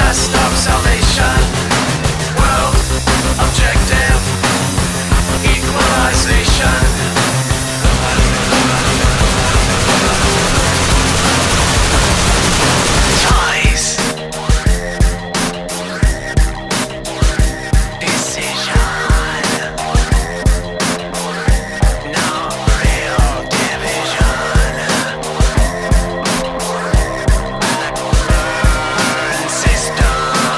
last of salvation, world objective, equalization. Ties, decision, no real division. Backburn system.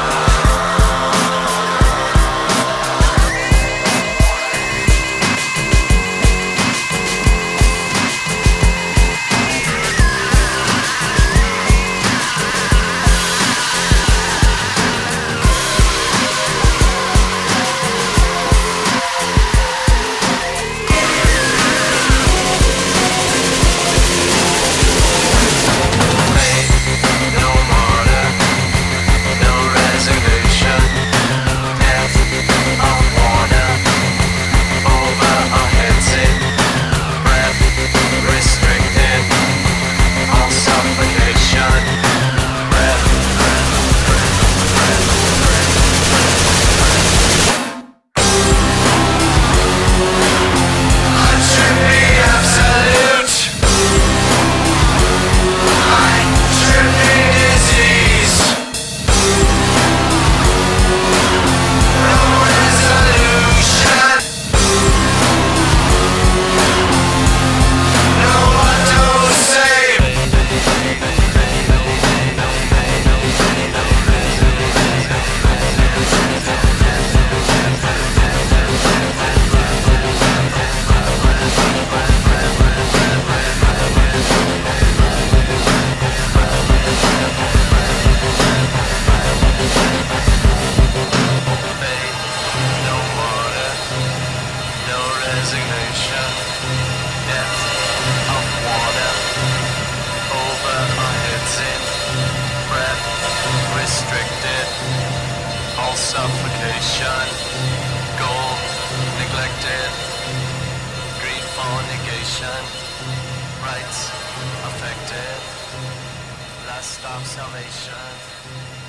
No martyr, no resignation. Death of water over our heads in breath restricted, all suffocation. Breath, I should be absolute. I should be disease. No resolution. No one to save. No martyr, no resignation. Death of water over our heads in breath restricted, all suffocation. Goal neglected, greed for negation. Rights affected, last of salvation.